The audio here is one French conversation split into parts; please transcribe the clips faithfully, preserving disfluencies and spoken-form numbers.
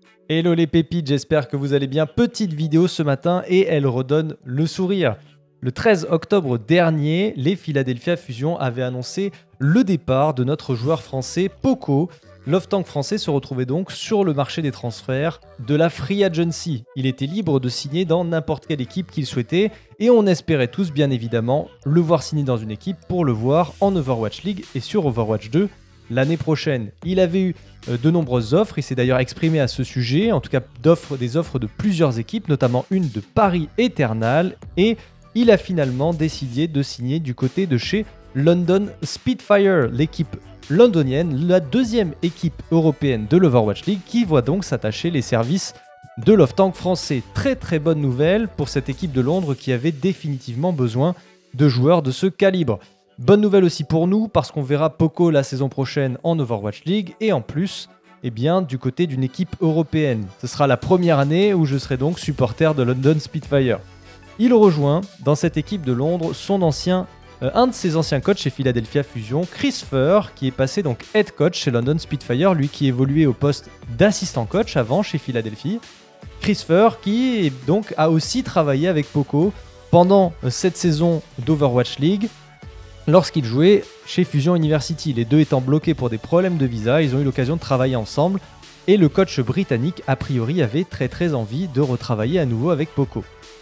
Hello les pépites, j'espère que vous allez bien. Petite vidéo ce matin et elle redonne le sourire. Le treize octobre dernier, les Philadelphia Fusion avaient annoncé le départ de notre joueur français Poco. Love-Tank français se retrouvait donc sur le marché des transferts de la Free Agency. Il était libre de signer dans n'importe quelle équipe qu'il souhaitait et on espérait tous bien évidemment le voir signer dans une équipe pour le voir en Overwatch League et sur Overwatch deux l'année prochaine. Il avait eu de nombreuses offres, il s'est d'ailleurs exprimé à ce sujet, en tout cas d'offres, des offres de plusieurs équipes, notamment une de Paris Eternal, et il a finalement décidé de signer du côté de chez London Spitfire, l'équipe londonienne, la deuxième équipe européenne de l'Overwatch League, qui voit donc s'attacher les services de Love-Tank français. Très très bonne nouvelle pour cette équipe de Londres qui avait définitivement besoin de joueurs de ce calibre. Bonne nouvelle aussi pour nous parce qu'on verra Poco la saison prochaine en Overwatch League et en plus, eh bien, du côté d'une équipe européenne. Ce sera la première année où je serai donc supporter de London Spitfire. Il rejoint dans cette équipe de Londres son ancien, euh, un de ses anciens coachs chez Philadelphia Fusion, Chris Furr, qui est passé donc head coach chez London Spitfire, lui qui évoluait au poste d'assistant coach avant chez Philadelphie. Chris Furr qui donc a aussi travaillé avec Poco pendant cette saison d'Overwatch League, lorsqu'ils jouaient chez Fusion University. Les deux étant bloqués pour des problèmes de visa, ils ont eu l'occasion de travailler ensemble et le coach britannique, a priori, avait très très envie de retravailler à nouveau avec Poco.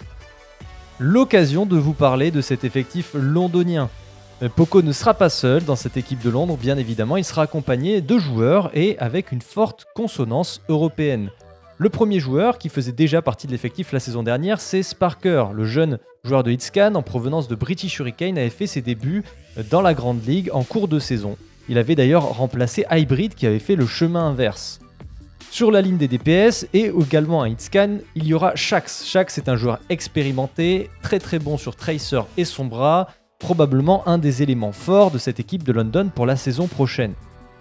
L'occasion de vous parler de cet effectif londonien. Poco ne sera pas seul dans cette équipe de Londres, bien évidemment, il sera accompagné de joueurs et avec une forte consonance européenne. Le premier joueur, qui faisait déjà partie de l'effectif la saison dernière, c'est Sparker, le jeune joueur de Hitscan en provenance de British Hurricane, avait fait ses débuts dans la Grande Ligue en cours de saison. Il avait d'ailleurs remplacé Hybrid qui avait fait le chemin inverse. Sur la ligne des D P S et également à Hitscan, il y aura Shax. Shax est un joueur expérimenté, très très bon sur Tracer et Sombra, probablement un des éléments forts de cette équipe de London pour la saison prochaine.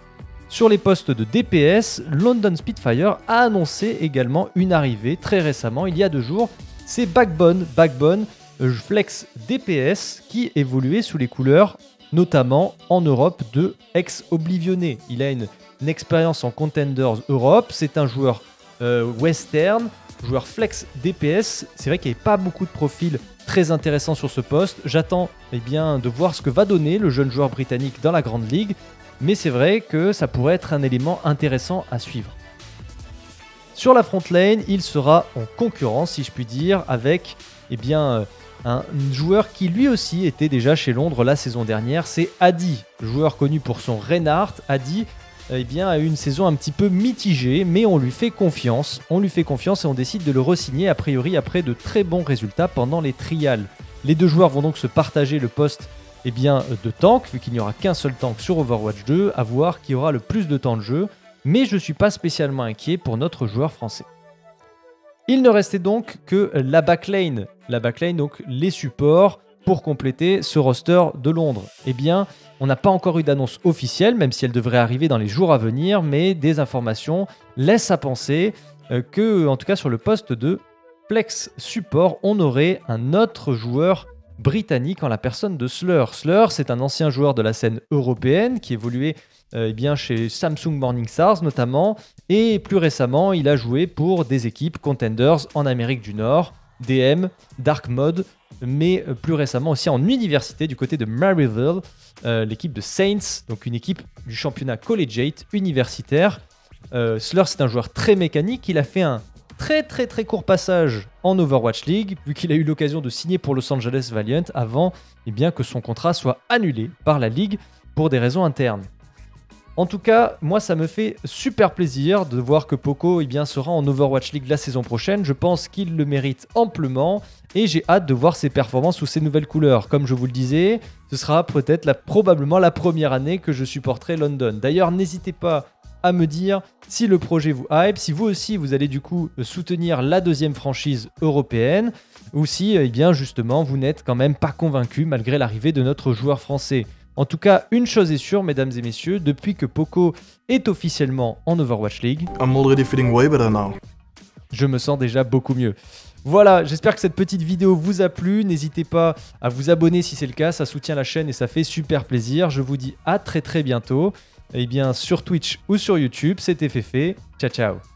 Sur les postes de D P S, London Spitfire a annoncé également une arrivée très récemment, il y a deux jours. C'est Backbone, Backbone Flex D P S qui évoluait sous les couleurs, notamment en Europe, de ex-Oblivionné. Il a une, une expérience en Contenders Europe, c'est un joueur euh, western, joueur Flex D P S. C'est vrai qu'il n'y avait pas beaucoup de profils très intéressants sur ce poste. J'attends eh bien, de voir ce que va donner le jeune joueur britannique dans la Grande Ligue. Mais c'est vrai que ça pourrait être un élément intéressant à suivre. Sur la front lane, il sera en concurrence, si je puis dire, avec eh bien, un joueur qui lui aussi était déjà chez Londres la saison dernière, c'est Adi, joueur connu pour son Reinhardt. Adi eh bien, a eu une saison un petit peu mitigée, mais on lui fait confiance. On lui fait confiance et on décide de le re-signer, a priori après de très bons résultats pendant les trials. Les deux joueurs vont donc se partager le poste eh bien, de tank, vu qu'il n'y aura qu'un seul tank sur Overwatch deux, à voir qui aura le plus de temps de jeu, mais je ne suis pas spécialement inquiet pour notre joueur français. Il ne restait donc que la backlane, la backlane, donc les supports, pour compléter ce roster de Londres. Eh bien, on n'a pas encore eu d'annonce officielle, même si elle devrait arriver dans les jours à venir, mais des informations laissent à penser euh, que, en tout cas sur le poste de Flex Support, on aurait un autre joueur britannique en la personne de Slur. Slur, c'est un ancien joueur de la scène européenne qui évoluait euh, eh bien, chez Samsung Morning Stars notamment, et plus récemment, il a joué pour des équipes Contenders en Amérique du Nord, D M, Dark Mode, mais euh, plus récemment aussi en université du côté de Maryville, euh, l'équipe de Saints, donc une équipe du championnat collegiate universitaire. Euh, Slur, c'est un joueur très mécanique, il a fait un très très très court passage en Overwatch League, vu qu'il a eu l'occasion de signer pour Los Angeles Valiant avant eh bien, que son contrat soit annulé par la Ligue pour des raisons internes. En tout cas, moi ça me fait super plaisir de voir que Poco eh bien, sera en Overwatch League la saison prochaine. Je pense qu'il le mérite amplement et j'ai hâte de voir ses performances sous ses nouvelles couleurs. Comme je vous le disais, ce sera peut-être la, probablement la première année que je supporterai London. D'ailleurs, n'hésitez pas à me dire si le projet vous hype, si vous aussi vous allez du coup soutenir la deuxième franchise européenne ou si eh bien justement vous n'êtes quand même pas convaincu malgré l'arrivée de notre joueur français. En tout cas, une chose est sûre, mesdames et messieurs, depuis que Poco est officiellement en Overwatch League, I'm already feeling way better now. Je me sens déjà beaucoup mieux. Voilà, j'espère que cette petite vidéo vous a plu. N'hésitez pas à vous abonner si c'est le cas, ça soutient la chaîne et ça fait super plaisir. Je vous dis à très très bientôt. Eh bien, sur Twitch ou sur YouTube, c'était Féfé. Ciao, ciao.